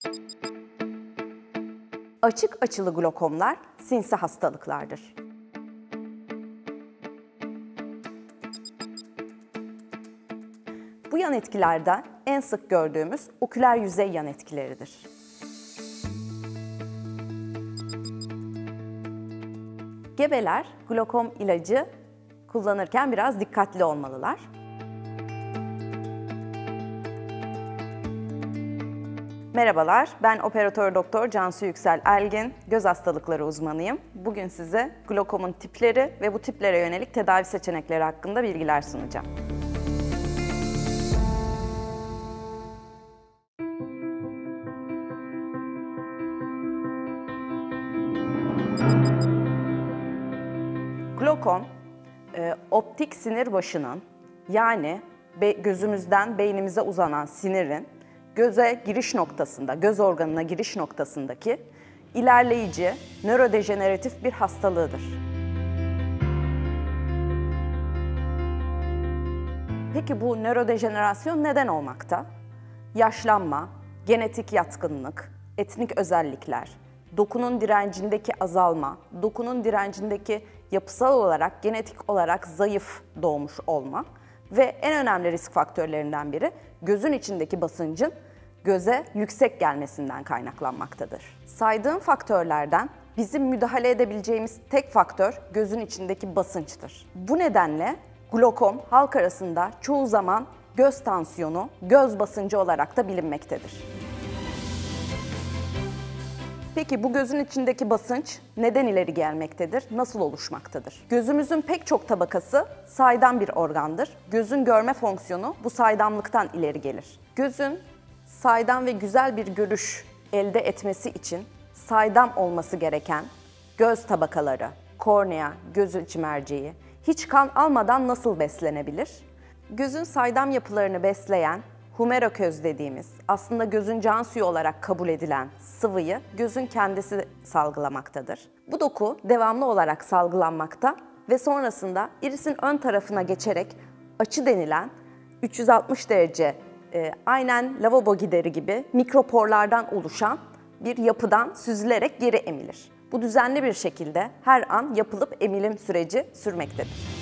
Açık açılı glokomlar sinsi hastalıklardır. Bu yan etkilerden en sık gördüğümüz oküler yüzey yan etkileridir. Gebeler glokom ilacı kullanırken biraz dikkatli olmalılar. Merhabalar, ben operatör doktor Cansu Yüksel Elgin, göz hastalıkları uzmanıyım. Bugün size glokomun tipleri ve bu tiplere yönelik tedavi seçenekleri hakkında bilgiler sunacağım. Glokom, optik sinir başının yani gözümüzden beynimize uzanan sinirin göze giriş noktasında, göz organına giriş noktasındaki ilerleyici, nörodejeneratif bir hastalığıdır. Peki bu nörodejenerasyon neden olmakta? Yaşlanma, genetik yatkınlık, etnik özellikler, dokunun direncindeki azalma, dokunun direncindeki yapısal olarak, genetik olarak zayıf doğmuş olma ve en önemli risk faktörlerinden biri gözün içindeki basıncın göze yüksek gelmesinden kaynaklanmaktadır. Saydığım faktörlerden bizim müdahale edebileceğimiz tek faktör gözün içindeki basınçtır. Bu nedenle glokom halk arasında çoğu zaman göz tansiyonu, göz basıncı olarak da bilinmektedir. Peki bu gözün içindeki basınç neden ileri gelmektedir, nasıl oluşmaktadır? Gözümüzün pek çok tabakası saydam bir organdır. Gözün görme fonksiyonu bu saydamlıktan ileri gelir. Gözün saydam ve güzel bir görüş elde etmesi için saydam olması gereken göz tabakaları, kornea, göz içi merceği hiç kan almadan nasıl beslenebilir? Gözün saydam yapılarını besleyen humeroköz dediğimiz, aslında gözün can suyu olarak kabul edilen sıvıyı gözün kendisi salgılamaktadır. Bu doku devamlı olarak salgılanmakta ve sonrasında irisin ön tarafına geçerek açı denilen 360 derece aynen lavabo gideri gibi mikroporlardan oluşan bir yapıdan süzülerek geri emilir. Bu düzenli bir şekilde her an yapılıp emilim süreci sürmektedir.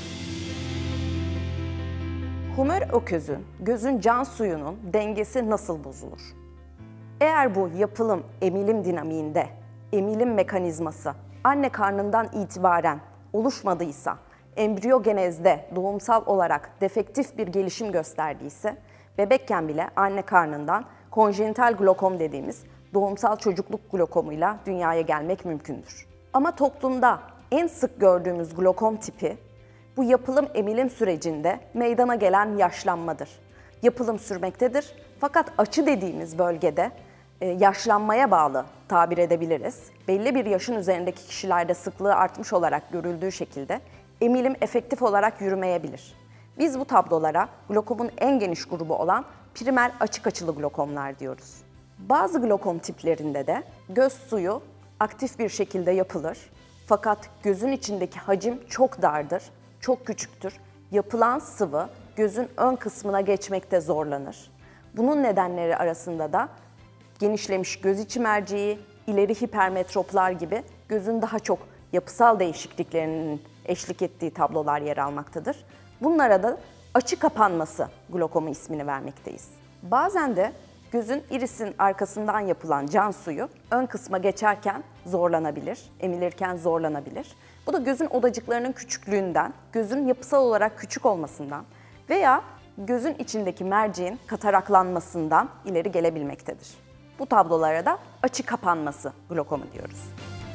Humeroközün, gözün can suyunun dengesi nasıl bozulur? Eğer bu yapılım, emilim dinamiğinde, emilim mekanizması anne karnından itibaren oluşmadıysa, embriyogenezde doğumsal olarak defektif bir gelişim gösterdiyse, bebekken bile anne karnından konjenital glokom dediğimiz doğumsal çocukluk glokomuyla dünyaya gelmek mümkündür. Ama toplumda en sık gördüğümüz glokom tipi, bu yapılım emilim sürecinde meydana gelen yaşlanmadır. Yapılım sürmektedir fakat açı dediğimiz bölgede yaşlanmaya bağlı tabir edebiliriz. Belli bir yaşın üzerindeki kişilerde sıklığı artmış olarak görüldüğü şekilde emilim efektif olarak yürümeyebilir. Biz bu tablolara glokomun en geniş grubu olan primer açık açılı glokomlar diyoruz. Bazı glokom tiplerinde de göz suyu aktif bir şekilde yapılır fakat gözün içindeki hacim çok dardır, çok küçüktür. Yapılan sıvı gözün ön kısmına geçmekte zorlanır. Bunun nedenleri arasında da genişlemiş göz içi merceği, ileri hipermetroplar gibi gözün daha çok yapısal değişikliklerinin eşlik ettiği tablolar yer almaktadır. Bunlara da açı kapanması glokomu ismini vermekteyiz. Bazen de gözün irisin arkasından yapılan can suyu ön kısma geçerken zorlanabilir, emilirken zorlanabilir. Bu da gözün odacıklarının küçüklüğünden, gözün yapısal olarak küçük olmasından veya gözün içindeki merceğin kataraklanmasından ileri gelebilmektedir. Bu tablolara da açı kapanması glokomu diyoruz.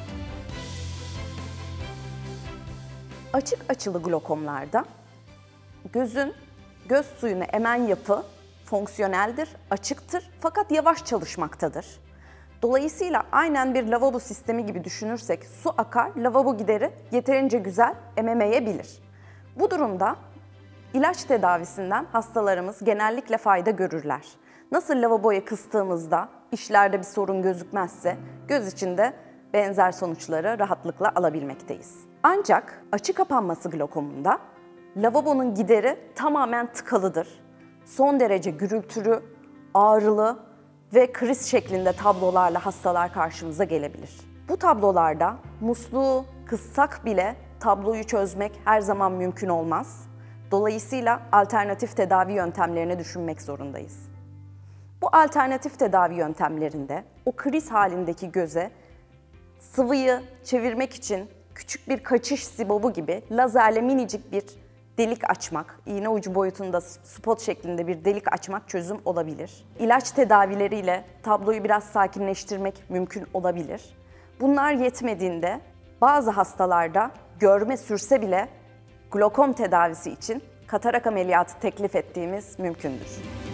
Açık açılı glokomlarda gözün göz suyunu emen yapı fonksiyoneldir, açıktır fakat yavaş çalışmaktadır. Dolayısıyla aynen bir lavabo sistemi gibi düşünürsek su akar, lavabo gideri yeterince güzel ememeyebilir. Bu durumda ilaç tedavisinden hastalarımız genellikle fayda görürler. Nasıl lavaboya kıstığımızda işlerde bir sorun gözükmezse göz içinde benzer sonuçları rahatlıkla alabilmekteyiz. Ancak açı kapanması glokomunda lavabonun gideri tamamen tıkalıdır. Son derece gürültülü, ağrılı, ve kriz şeklinde tablolarla hastalar karşımıza gelebilir. Bu tablolarda musluğu kıssak bile tabloyu çözmek her zaman mümkün olmaz. Dolayısıyla alternatif tedavi yöntemlerini düşünmek zorundayız. Bu alternatif tedavi yöntemlerinde o kriz halindeki göze sıvıyı çevirmek için küçük bir kaçış sibobu gibi lazerle minicik bir delik açmak, iğne ucu boyutunda spot şeklinde bir delik açmak çözüm olabilir. İlaç tedavileriyle tabloyu biraz sakinleştirmek mümkün olabilir. Bunlar yetmediğinde bazı hastalarda görme sürse bile glokom tedavisi için katarak ameliyatı teklif ettiğimiz mümkündür.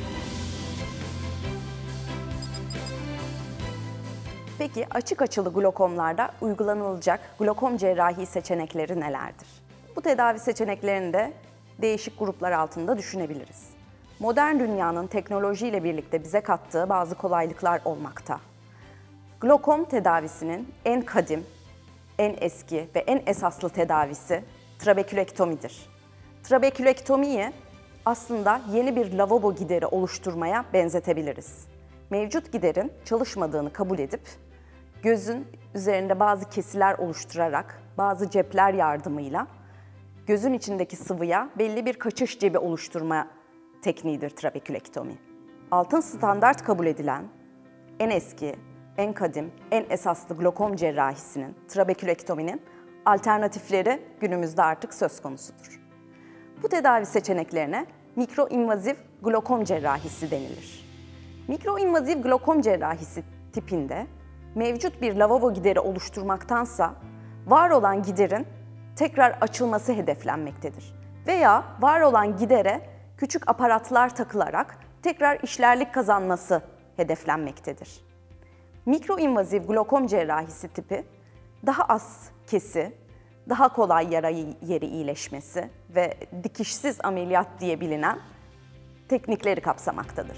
Peki açık açılı glokomlarda uygulanılacak glokom cerrahi seçenekleri nelerdir? Bu tedavi seçeneklerini de değişik gruplar altında düşünebiliriz. Modern dünyanın teknolojiyle birlikte bize kattığı bazı kolaylıklar olmakta. Glokom tedavisinin en kadim, en eski ve en esaslı tedavisi trabekülektomidir. Trabekülektomiyi aslında yeni bir lavabo gideri oluşturmaya benzetebiliriz. Mevcut giderin çalışmadığını kabul edip gözün üzerinde bazı kesiler oluşturarak, bazı cepler yardımıyla gözün içindeki sıvıya belli bir kaçış cebi oluşturma tekniğidir trabekülektomi. Altın standart kabul edilen en eski, en kadim, en esaslı glokom cerrahisinin, trabekülektominin alternatifleri günümüzde artık söz konusudur. Bu tedavi seçeneklerine mikroinvazif glokom cerrahisi denilir. Mikroinvazif glokom cerrahisi tipinde mevcut bir lavabo gideri oluşturmaktansa var olan giderin tekrar açılması hedeflenmektedir. Veya var olan gidere küçük aparatlar takılarak tekrar işlerlik kazanması hedeflenmektedir. Mikroinvazif glokom cerrahisi tipi daha az kesi, daha kolay yara yeri iyileşmesi ve dikişsiz ameliyat diye bilinen teknikleri kapsamaktadır.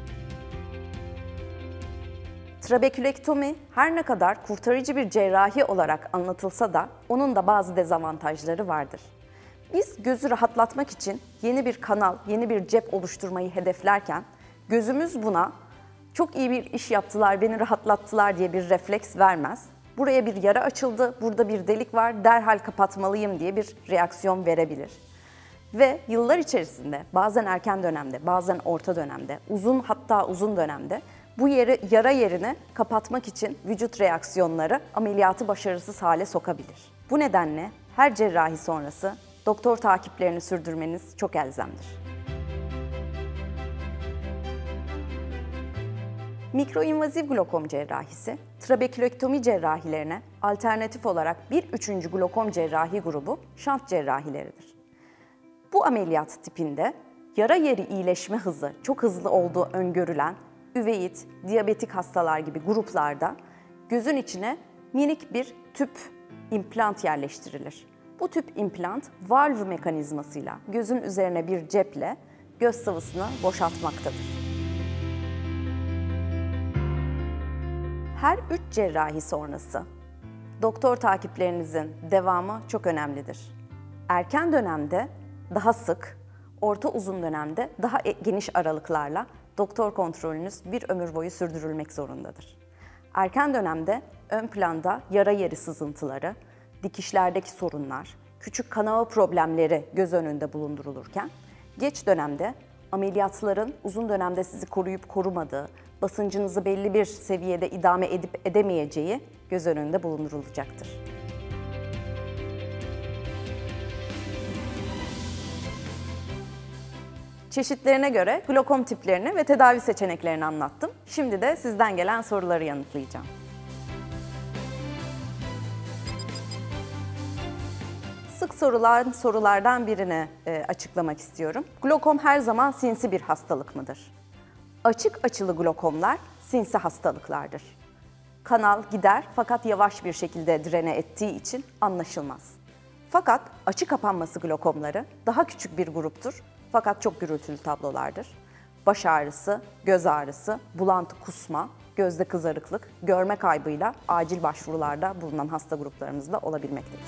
Trabekülektomi her ne kadar kurtarıcı bir cerrahi olarak anlatılsa da onun da bazı dezavantajları vardır. Biz gözü rahatlatmak için yeni bir kanal, yeni bir cep oluşturmayı hedeflerken gözümüz buna çok iyi bir iş yaptılar, beni rahatlattılar diye bir refleks vermez. Buraya bir yara açıldı, burada bir delik var, derhal kapatmalıyım diye bir reaksiyon verebilir. Ve yıllar içerisinde bazen erken dönemde, bazen orta dönemde, hatta uzun dönemde bu yara yerini kapatmak için vücut reaksiyonları ameliyatı başarısız hale sokabilir. Bu nedenle her cerrahi sonrası doktor takiplerini sürdürmeniz çok elzemdir. Mikroinvazif glokom cerrahisi, trabekülektomi cerrahilerine alternatif olarak bir üçüncü glokom cerrahi grubu şant cerrahileridir. Bu ameliyat tipinde yara yeri iyileşme hızı çok hızlı olduğu öngörülen üveit, diyabetik hastalar gibi gruplarda gözün içine minik bir tüp implant yerleştirilir. Bu tüp implant valv mekanizmasıyla gözün üzerine bir ceple göz sıvısını boşaltmaktadır. Her 3 cerrahi sonrası doktor takiplerinizin devamı çok önemlidir. Erken dönemde daha sık, orta uzun dönemde daha geniş aralıklarla doktor kontrolünüz bir ömür boyu sürdürülmek zorundadır. Erken dönemde ön planda yara yeri sızıntıları, dikişlerdeki sorunlar, küçük kanama problemleri göz önünde bulundurulurken, geç dönemde ameliyatların uzun dönemde sizi koruyup korumadığı, basıncınızı belli bir seviyede idame edip edemeyeceği göz önünde bulundurulacaktır. Çeşitlerine göre glokom tiplerini ve tedavi seçeneklerini anlattım. Şimdi de sizden gelen soruları yanıtlayacağım. Sık sorulan sorulardan birini açıklamak istiyorum. Glokom her zaman sinsi bir hastalık mıdır? Açık açılı glokomlar sinsi hastalıklardır. Kanal gider fakat yavaş bir şekilde drene ettiği için anlaşılmaz. Fakat açı kapanması glokomları daha küçük bir gruptur fakat çok gürültülü tablolardır. Baş ağrısı, göz ağrısı, bulantı, kusma, gözde kızarıklık, görme kaybıyla acil başvurularda bulunan hasta gruplarımızda olabilmektedir.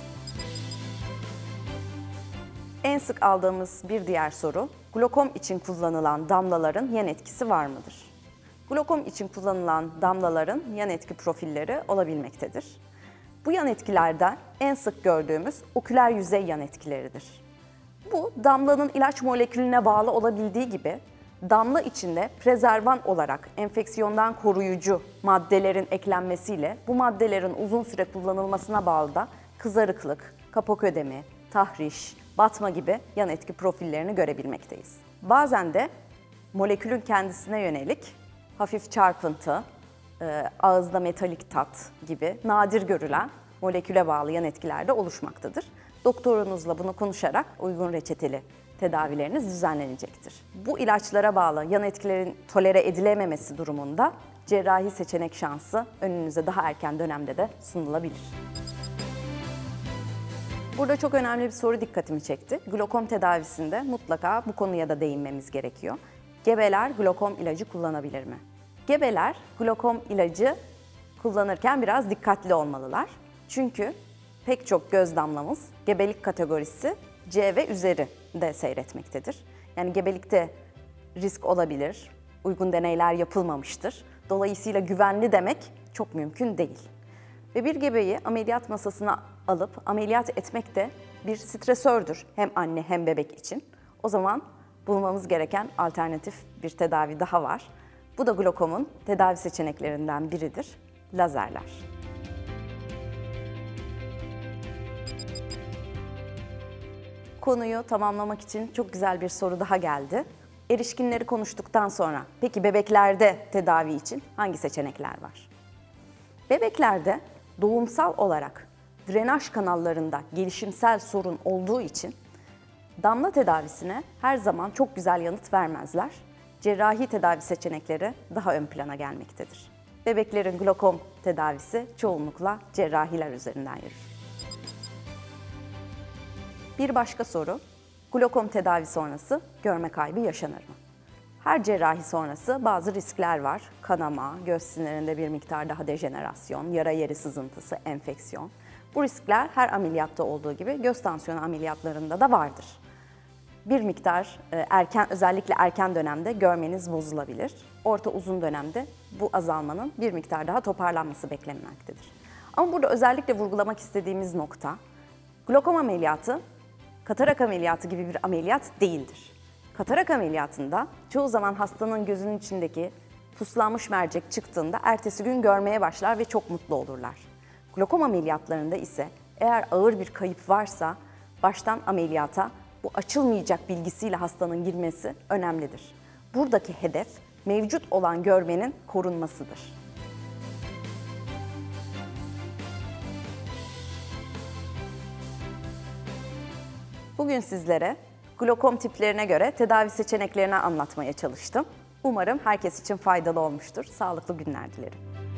En sık aldığımız bir diğer soru, glokom için kullanılan damlaların yan etkisi var mıdır? Glokom için kullanılan damlaların yan etki profilleri olabilmektedir. Bu yan etkilerden en sık gördüğümüz oküler yüzey yan etkileridir. Bu damlanın ilaç molekülüne bağlı olabildiği gibi damla içinde prezervan olarak enfeksiyondan koruyucu maddelerin eklenmesiyle bu maddelerin uzun süre kullanılmasına bağlı da kızarıklık, kapak ödemi, tahriş, batma gibi yan etki profillerini görebilmekteyiz. Bazen de molekülün kendisine yönelik hafif çarpıntı, ağızda metalik tat gibi nadir görülen moleküle bağlı yan etkiler de oluşmaktadır. Doktorunuzla bunu konuşarak uygun reçeteli tedavileriniz düzenlenecektir. Bu ilaçlara bağlı yan etkilerin tolere edilememesi durumunda cerrahi seçenek şansı önünüze daha erken dönemde de sunulabilir. Burada çok önemli bir soru dikkatimi çekti. Glokom tedavisinde mutlaka bu konuya da değinmemiz gerekiyor. Gebeler glokom ilacı kullanabilir mi? Gebeler glokom ilacı kullanırken biraz dikkatli olmalılar. Çünkü pek çok göz damlamız gebelik kategorisi C ve üzeri de seyretmektedir. Yani gebelikte risk olabilir, uygun deneyler yapılmamıştır. Dolayısıyla güvenli demek çok mümkün değil. Ve bir gebeyi ameliyat masasına alıp ameliyat etmek de bir stresördür hem anne hem bebek için. O zaman bulmamız gereken alternatif bir tedavi daha var. Bu da glokomun tedavi seçeneklerinden biridir, lazerler. Konuyu tamamlamak için çok güzel bir soru daha geldi. Erişkinleri konuştuktan sonra peki bebeklerde tedavi için hangi seçenekler var? Bebeklerde doğumsal olarak drenaj kanallarında gelişimsel sorun olduğu için damla tedavisine her zaman çok güzel yanıt vermezler. Cerrahi tedavi seçenekleri daha ön plana gelmektedir. Bebeklerin glokom tedavisi çoğunlukla cerrahiler üzerinden yürür. Bir başka soru, glokom tedavi sonrası görme kaybı yaşanır mı? Her cerrahi sonrası bazı riskler var. Kanama, göz sinirinde bir miktar daha dejenerasyon, yara yeri sızıntısı, enfeksiyon. Bu riskler her ameliyatta olduğu gibi göz tansiyonu ameliyatlarında da vardır. Bir miktar özellikle erken dönemde görmeniz bozulabilir. Orta uzun dönemde bu azalmanın bir miktar daha toparlanması beklenmektedir. Ama burada özellikle vurgulamak istediğimiz nokta, glokom ameliyatı katarak ameliyatı gibi bir ameliyat değildir. Katarak ameliyatında çoğu zaman hastanın gözünün içindeki puslanmış mercek çıktığında ertesi gün görmeye başlar ve çok mutlu olurlar. Glokom ameliyatlarında ise eğer ağır bir kayıp varsa baştan ameliyata bu açılmayacak bilgisiyle hastanın girmesi önemlidir. Buradaki hedef mevcut olan görmenin korunmasıdır. Bugün sizlere glokom tiplerine göre tedavi seçeneklerini anlatmaya çalıştım. Umarım herkes için faydalı olmuştur. Sağlıklı günler dilerim.